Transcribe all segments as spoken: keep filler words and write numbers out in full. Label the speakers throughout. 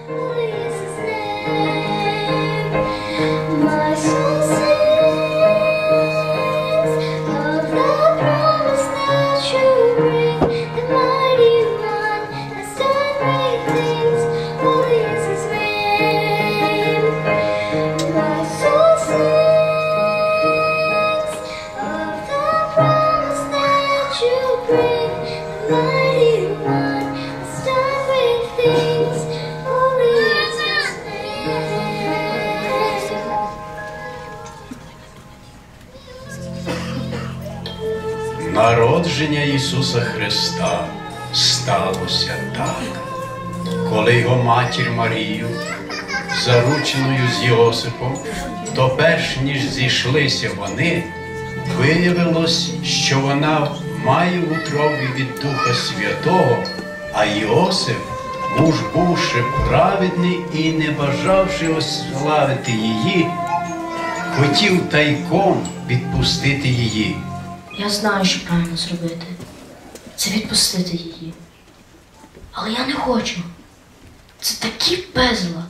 Speaker 1: Народження Ісуса Христа сталося так, коли його матір Марію, зарученою з Йосипом, то перш ніж зійшлися вони, виявилось, що вона має в утробі від Духа Святого, а Йосип, муж бувши праведний і не бажавши ославити її, хотів тайком відпустити її.
Speaker 2: Я знаю, що правильно зробити. Це відпустити її. Але я не хочу. Це такі пезла.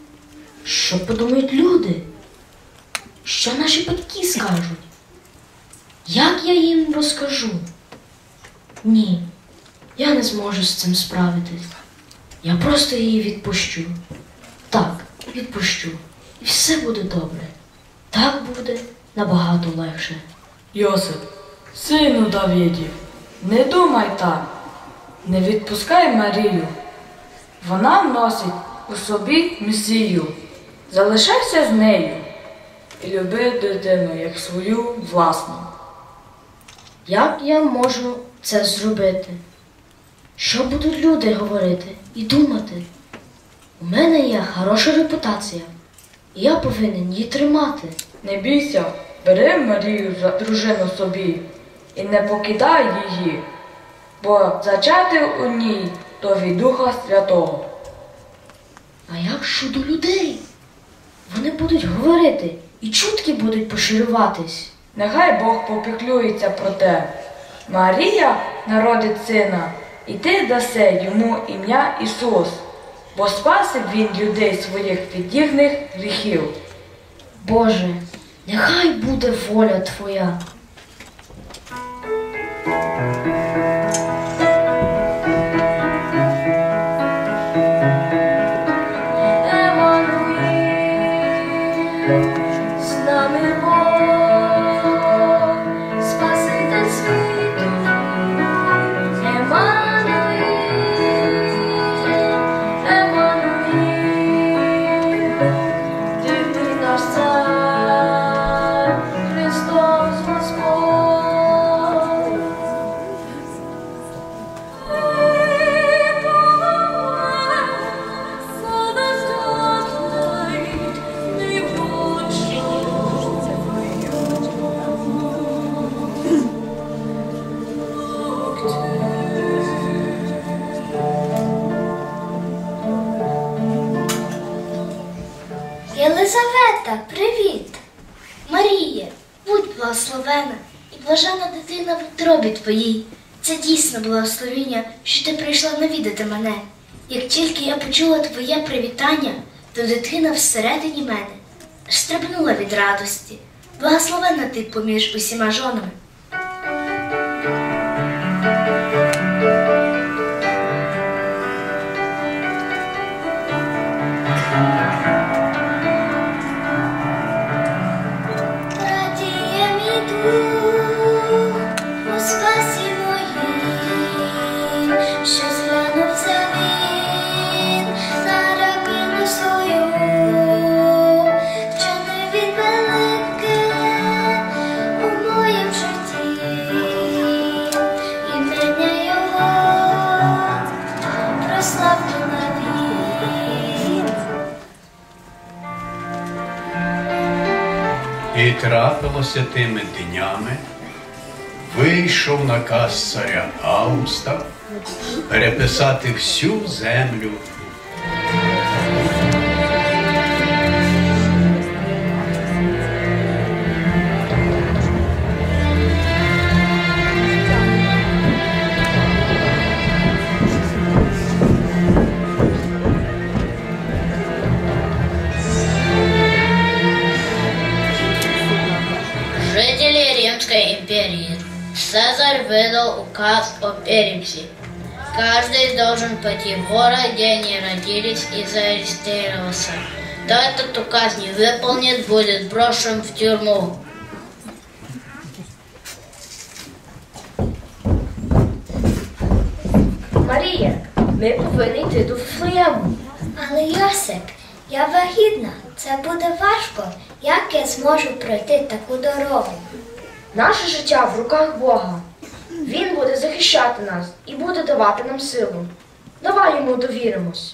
Speaker 2: Що подумають люди? Що наші батьки скажуть? Як я їм розкажу? Ні, я не зможу з цим справитись. Я просто її відпущу. Так, відпущу. І все буде добре. Так буде набагато легше.
Speaker 3: Йосип, сину Давидів, не думай так. Не відпускай Марію. Вона носить у собі Месію. Залишайся з нею і люби дитину як свою власну.
Speaker 2: Як я можу це зробити? Що будуть люди говорити і думати? У мене є хороша репутація, і я повинен її тримати.
Speaker 3: Не бійся, бери Марію за дружину собі і не покидай її, бо зачати у ній то від Духа Святого.
Speaker 2: А як щодо людей? Вони будуть говорити і чутки будуть поширюватись.
Speaker 3: Нехай Бог попіклюється про те. Марія народить сина, і ти даси йому ім'я Ісус, бо спасив він людей своїх від їхніх гріхів.
Speaker 2: Боже, нехай буде воля Твоя.
Speaker 4: Єлизавета, привіт! Марія, будь благословена і блажена дитина в утробі твоїй. Це дійсно благословіння, що ти прийшла навідати мене. Як тільки я почула твоє привітання, то дитина всередині мене аж стрибнула від радості. Благословена ти поміж усіма жонами.
Speaker 1: І трапилося тими днями, вийшов наказ царя Августа переписати всю землю.
Speaker 5: царь выдал указ о переписи. Каждый должен пойти в город, где они родились, и зарегистрироваться. Кто этот указ не выполнит, будет брошен в тюрьму.
Speaker 2: Марія, ми повинні йти до Вифлеєму.
Speaker 4: Але Йосип, я вагітна. Це буде важко. Як я зможу пройти таку дорогу?
Speaker 2: Наше життя в руках Бога. Він буде захищати нас і буде давати нам силу. Давай йому довіримось.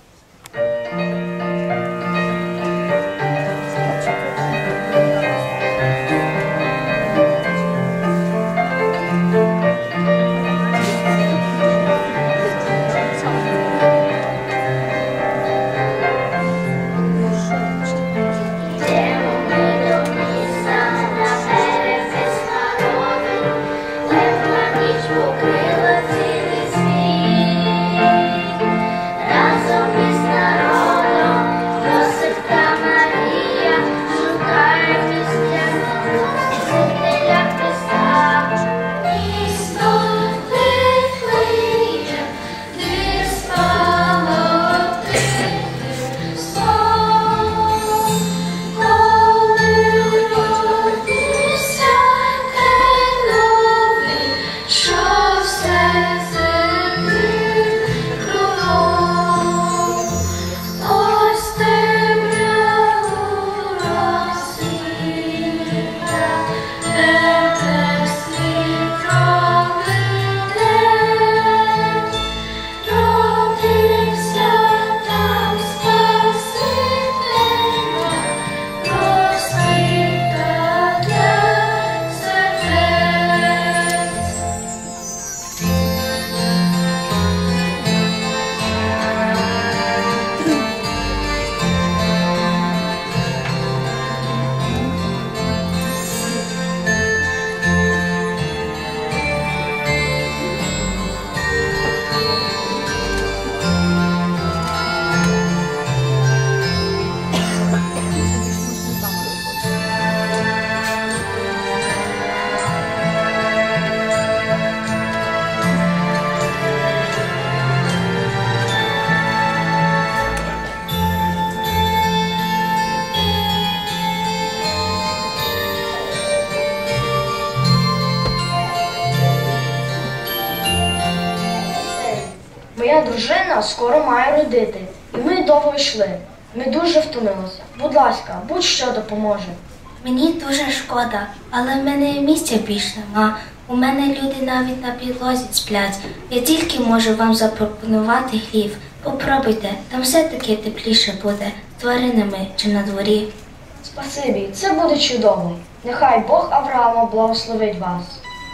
Speaker 2: Моя дружина скоро має родити, і ми довго йшли. Ми дуже втомилися. Будь ласка, будь-що допоможе.
Speaker 4: Мені дуже шкода, але в мене місця більше нема. У мене люди навіть на підлозі сплять. Я тільки можу вам запропонувати хлів. Попробуйте, там все-таки тепліше буде з тваринами, чим на дворі.
Speaker 2: Спасибі, це буде чудово. Нехай Бог Авраама благословить вас.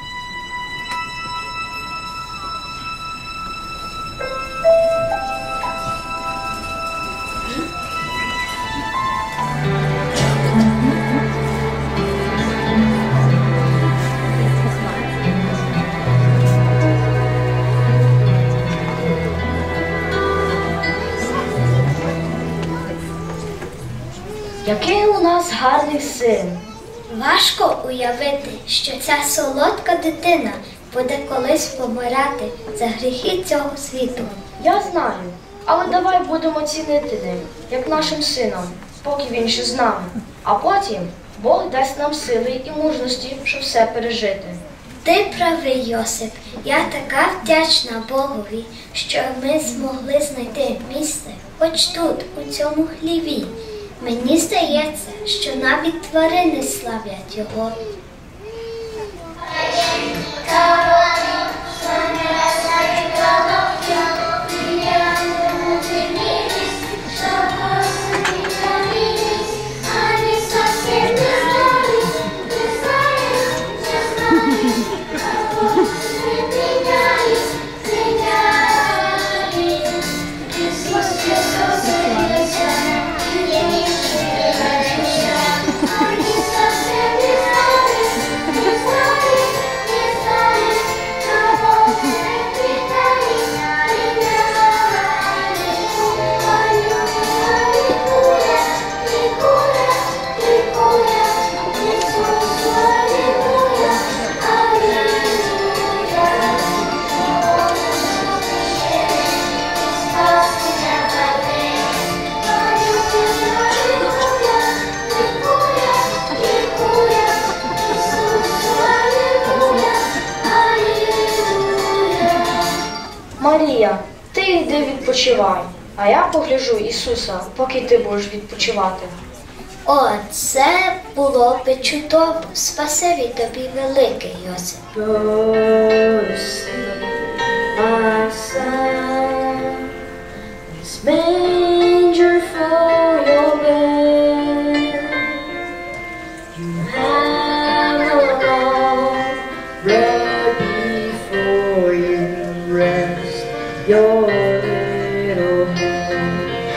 Speaker 2: Який у нас гарний син.
Speaker 4: Важко уявити, що ця солодка дитина буде колись помирати за гріхи цього світу.
Speaker 2: Я знаю, але давай будемо цінити ним, як нашим сином, поки він ще з нами. А потім Бог дасть нам сили і мужності, щоб все пережити.
Speaker 4: Ти правий, Йосип. Я така вдячна Богові, що ми змогли знайти місце хоч тут, у цьому хліві. Мені здається, що навіть тварини славлять його.
Speaker 2: Марія, ти йди відпочивай, а я погляжу Ісуса, поки ти будеш відпочивати.
Speaker 4: О, це було би чудово. Спасибі тобі, великий Йосип.
Speaker 2: My son, this manger for your bed. You have a long road before you rest your little head.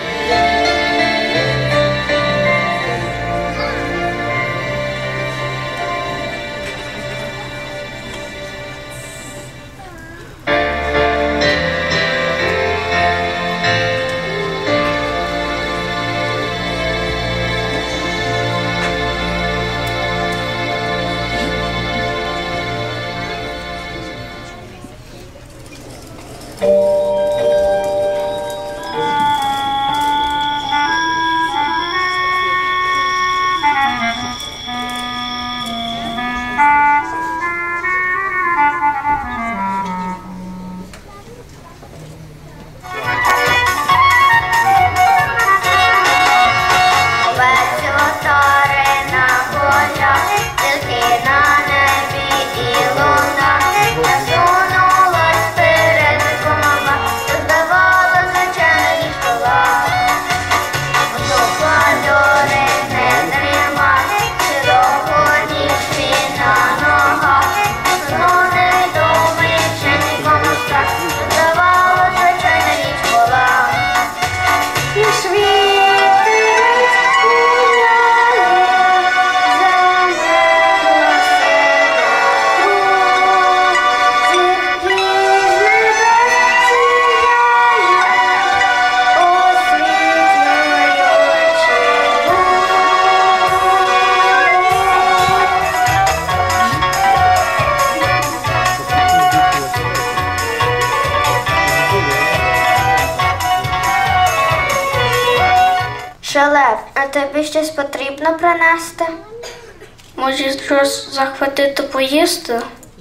Speaker 4: Шалеп, а тобі щось потрібно принести?
Speaker 5: Може, щось захватити поїсти?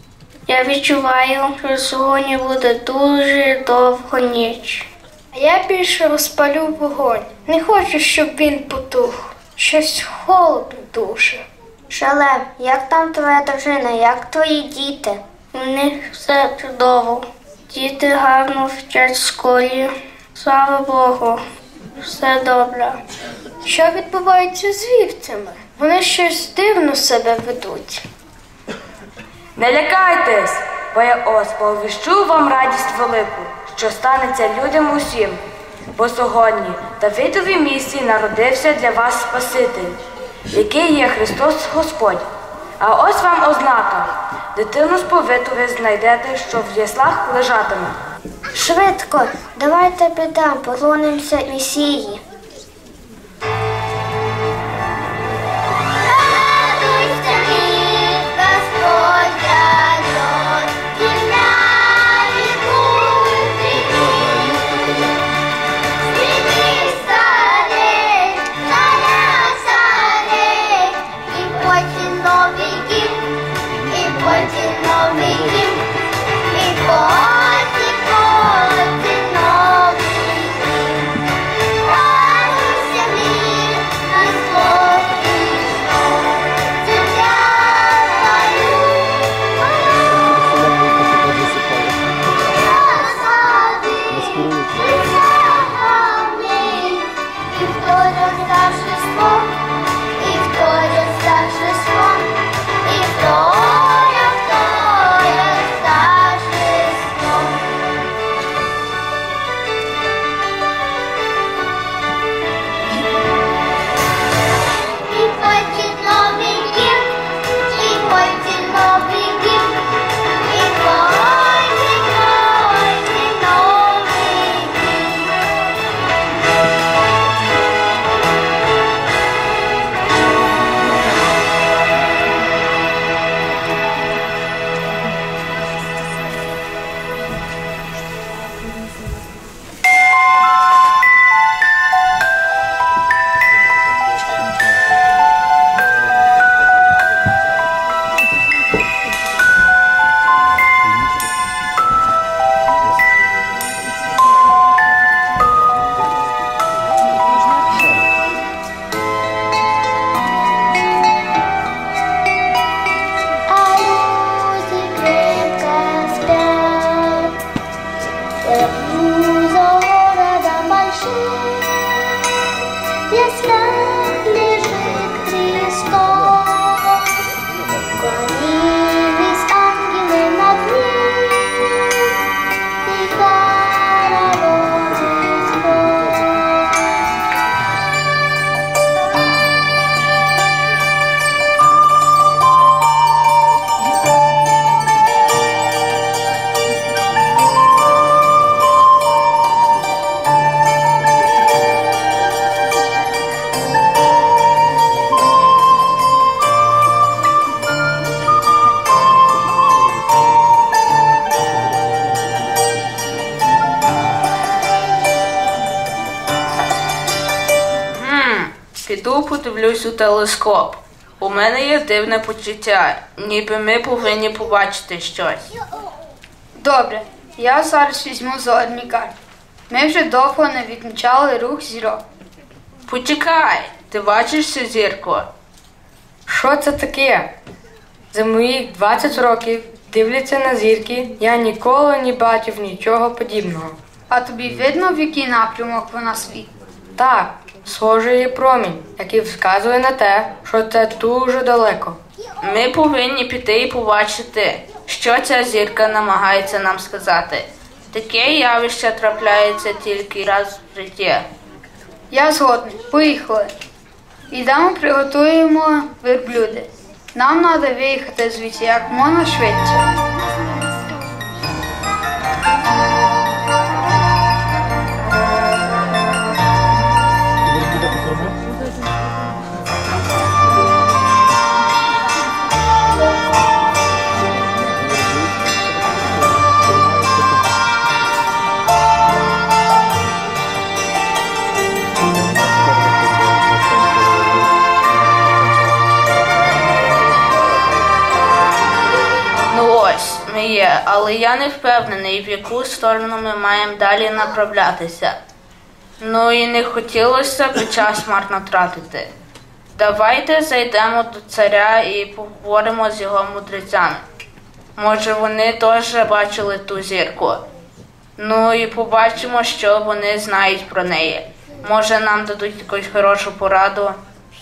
Speaker 5: Я відчуваю, що сьогодні буде дуже довга ніч.
Speaker 6: А я більше розпалю вогонь. Не хочу, щоб він потух. Щось холодно дуже.
Speaker 4: Шалеп, як там твоя дружина, як твої діти?
Speaker 5: У них все чудово. Діти гарно вчать в школі. Слава Богу, все добре.
Speaker 6: Що відбувається з вівцями? Вони щось дивно себе ведуть.
Speaker 3: Не лякайтесь, бо я ось повіщу вам радість велику, що станеться людям усім. Бо сьогодні в Давидовій місті народився для вас Спаситель, який є Христос Господь. А ось вам ознака. Дитину сповиту ви знайдете, що в яслах лежатиме.
Speaker 4: Швидко, давайте підемо, поклонимося Месії.
Speaker 7: Потім, потім новий дім. піду подивлюсь у телескоп. У мене є дивне почуття, ніби ми повинні побачити щось.
Speaker 8: Добре, я зараз візьму зорні карти. Ми вже довго не відмічали рух зірок.
Speaker 7: Почекай, ти бачиш цю зірку?
Speaker 9: Що це таке? За моїх двадцять років, дивляться на зірки, я ніколи не бачив нічого подібного.
Speaker 8: А тобі видно, в який напрямок вона світить?
Speaker 9: Так, схоже є промінь, який вказує на те, що це дуже далеко.
Speaker 7: Ми повинні піти і побачити, що ця зірка намагається нам сказати. Таке явище трапляється тільки раз в житті.
Speaker 8: Я згодний. Поїхали. Ідемо приготуємо верблюди. Нам треба виїхати звідси як можна швидше.
Speaker 7: Є, але я не впевнений, в яку сторону ми маємо далі направлятися. Ну і не хотілося б час марно тратити. Давайте зайдемо до царя і поговоримо з його мудрецями. Може, вони теж бачили ту зірку. Ну і побачимо, що вони знають про неї. Може, нам дадуть якусь хорошу пораду.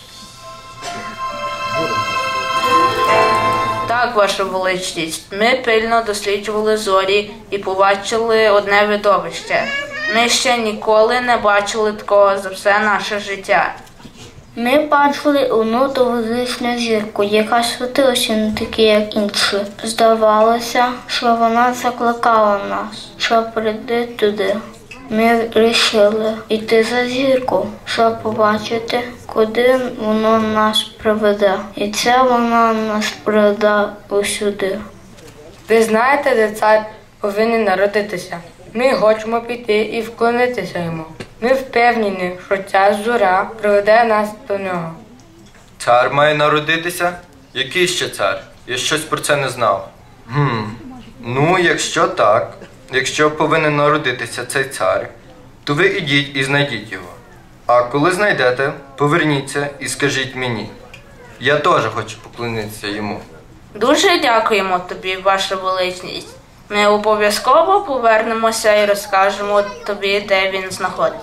Speaker 7: Так, ваша величність, ми пильно досліджували зорі і побачили одне видовище. Ми ще ніколи не бачили такого за все наше життя.
Speaker 10: Ми бачили одну довгозичну зірку, яка світилася не такі, як інші. Здавалося, що вона закликала нас, щоб прийти туди. Ми вирішили йти за зірку, щоб побачити, куди воно нас приведе. І це воно нас приведе усюди.
Speaker 9: Ви знаєте, де цар повинен народитися? Ми хочемо піти і вклонитися йому. Ми впевнені, що ця зоря приведе нас до нього.
Speaker 11: Цар має народитися? Який ще цар? Я щось про це не знав. Гм. Ну, якщо так, якщо повинен народитися цей цар, то ви ідіть і знайдіть його. А коли знайдете, поверніться і скажіть мені. Я теж хочу поклонитися йому.
Speaker 7: Дуже дякуємо тобі, ваша величність. Ми обов'язково повернемося і розкажемо тобі, де він знаходиться.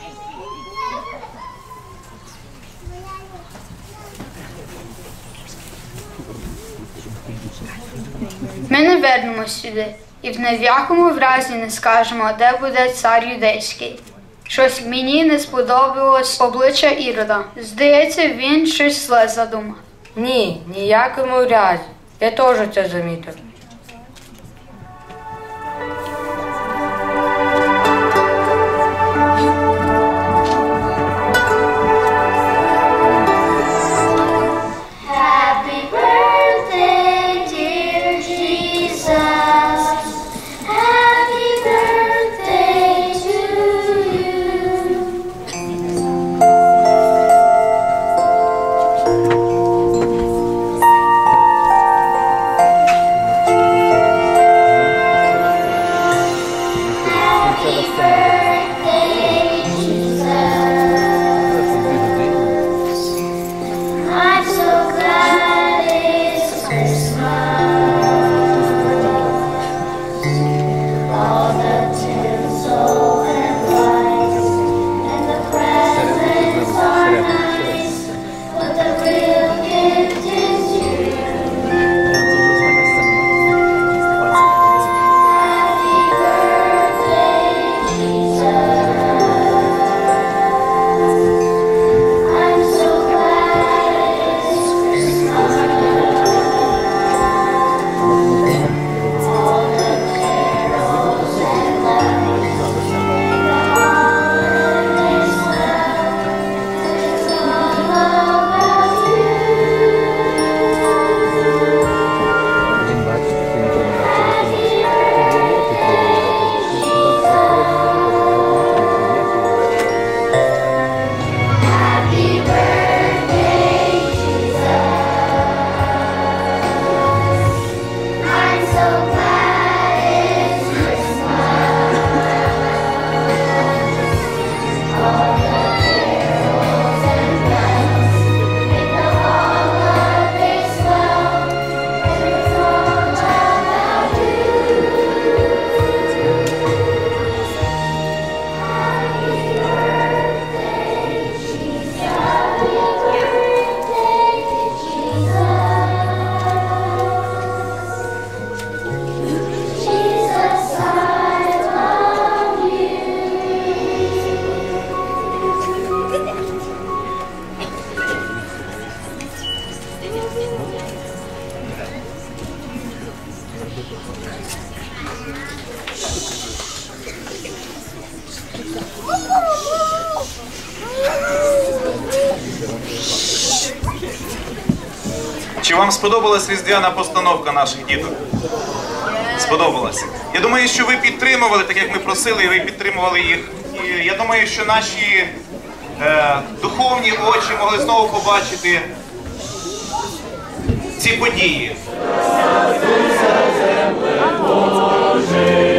Speaker 8: Ми не вернемось сюди і в ні в якому разі не скажемо, де буде цар юдейський. Щось мені не сподобалось обличчя Ірода. Здається, він щось зле задумав.
Speaker 9: Ні, ніякому разі. Я теж це замітив.
Speaker 10: Jesus.
Speaker 12: Чи вам сподобалась різдвяна постановка наших діток? Сподобалась. Я думаю, що ви підтримували, так як ми просили, і ви підтримували їх. І я думаю, що наші е, духовні очі могли знову побачити ці події.
Speaker 13: Боже.